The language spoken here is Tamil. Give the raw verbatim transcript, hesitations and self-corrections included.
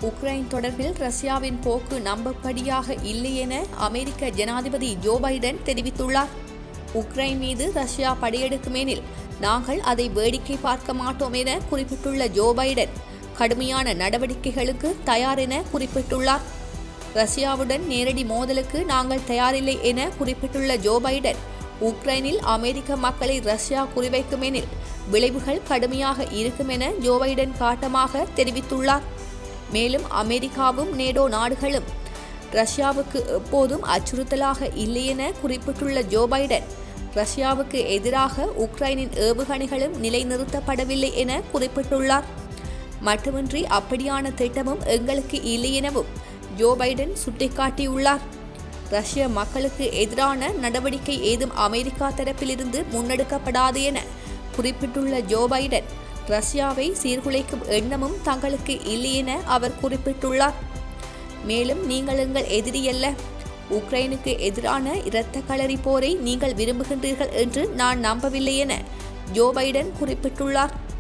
உக்ரைன் தொடர்பில் ரஷ்யாவின் போக்கு நம்பப்படியாக இல்லை என அமெரிக்க ஜனாதிபதி ஜோ பைடன் தெரிவித்துள்ளார். உக்ரைன் மீது ரஷ்யா படையெடுக்குமெனில் நாங்கள் அதை வேடிக்கை பார்க்க மாட்டோம் என குறிப்பிட்டுள்ள ஜோ பைடன் கடுமையான நடவடிக்கைகளுக்கு தயார் என குறிப்பிட்டுள்ளார். ரஷ்யாவுடன் நேரடி மோதலுக்கு நாங்கள் தயாரில்லை என குறிப்பிட்டுள்ள ஜோ பைடன் உக்ரைனில் அமெரிக்க மக்களை ரஷ்யா குறிவைக்குமெனில் விளைவுகள் கடுமையாக இருக்கும் என ஜோ பைடன் காட்டமாக தெரிவித்துள்ளார். மேலும் அமெரிக்காவும் நேடோ நாடுகளும் ரஷ்யாவுக்கு எப்போதும் அச்சுறுத்தலாக இல்லை என குறிப்பிட்டுள்ள ஜோ பைடன் ரஷ்யாவுக்கு எதிராக உக்ரைனின் ஏவுகணைகளும் நிலைநிறுத்தப்படவில்லை என குறிப்பிட்டுள்ளார். மட்டுமின்றி அப்படியான திட்டமும் எங்களுக்கு இல்லை எனவும் ஜோ பைடன் சுட்டிக்காட்டியுள்ளார். ரஷ்ய மக்களுக்கு எதிரான நடவடிக்கை ஏதும் அமெரிக்கா தரப்பிலிருந்து முன்னெடுக்கப்படாது என குறிப்பிட்டுள்ள ஜோ பைடன் ரஷ்யாவை சீர்குலைக்கும் எண்ணமும் தங்களுக்கு இல்லை என அவர் குறிப்பிட்டுள்ளார். மேலும் நீங்கள் எங்கள் எதிரியல்ல, உக்ரைனுக்கு எதிரான இரத்த களரி போரை நீங்கள் விரும்புகின்றீர்கள் என்று நான் நம்பவில்லை என ஜோ பைடன் குறிப்பிட்டுள்ளார்.